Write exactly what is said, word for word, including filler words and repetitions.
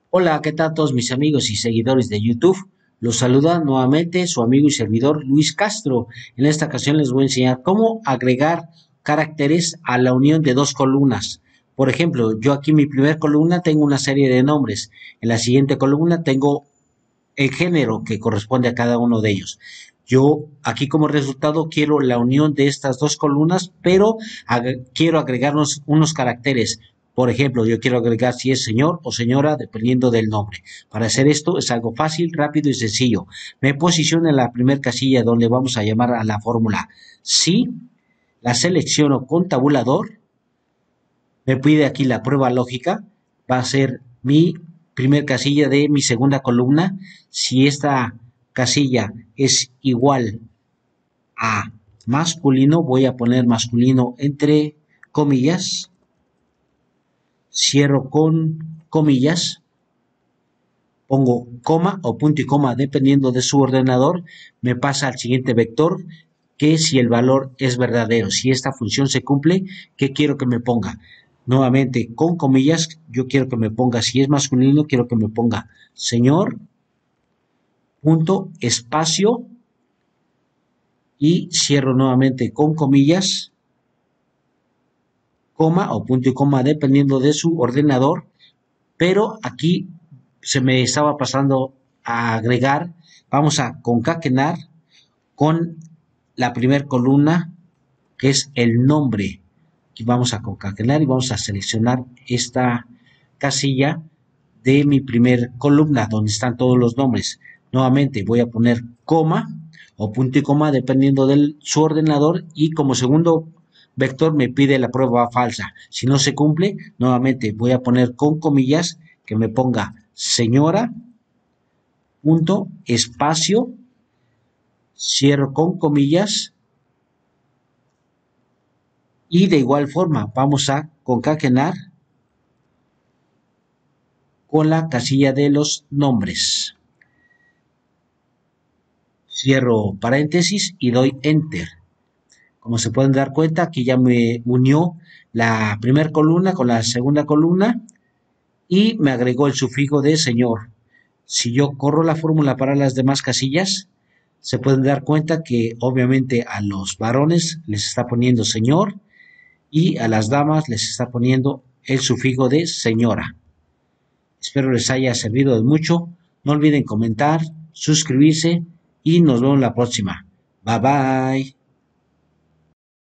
Hola, ¿qué tal todos mis amigos y seguidores de YouTube? Los saluda nuevamente su amigo y servidor Luis Castro. En esta ocasión les voy a enseñar cómo agregar caracteres a la unión de dos columnas. Por ejemplo, yo aquí en mi primera columna tengo una serie de nombres. En la siguiente columna tengo el género que corresponde a cada uno de ellos. Yo aquí como resultado quiero la unión de estas dos columnas, pero ag quiero agregar unos, unos caracteres. Por ejemplo, yo quiero agregar si es señor o señora, dependiendo del nombre. Para hacer esto es algo fácil, rápido y sencillo. Me posiciono en la primera casilla donde vamos a llamar a la fórmula sí, la selecciono con tabulador, me pide aquí la prueba lógica, va a ser mi primer casilla de mi segunda columna. Si esta casilla es igual a masculino, voy a poner masculino entre comillas, cierro con comillas, pongo coma o punto y coma dependiendo de su ordenador, me pasa al siguiente vector que si el valor es verdadero, si esta función se cumple, ¿qué quiero que me ponga? Nuevamente, con comillas, yo quiero que me ponga, si es masculino, quiero que me ponga señor, punto, espacio, y cierro nuevamente con comillas, coma o punto y coma dependiendo de su ordenador, pero aquí se me estaba pasando a agregar, vamos a concatenar con la primera columna que es el nombre. Aquí vamos a concatenar y vamos a seleccionar esta casilla de mi primer columna donde están todos los nombres. Nuevamente voy a poner coma o punto y coma dependiendo de su ordenador y como segundo vector me pide la prueba falsa. Si no se cumple, nuevamente voy a poner con comillas que me ponga señora, punto, espacio, cierro con comillas y de igual forma vamos a concatenar con la casilla de los nombres. Cierro paréntesis y doy enter. Como se pueden dar cuenta, aquí ya me unió la primera columna con la segunda columna y me agregó el sufijo de señor. Si yo corro la fórmula para las demás casillas, se pueden dar cuenta que obviamente a los varones les está poniendo señor y a las damas les está poniendo el sufijo de señora. Espero les haya servido de mucho. No olviden comentar, suscribirse y nos vemos la próxima. Bye bye.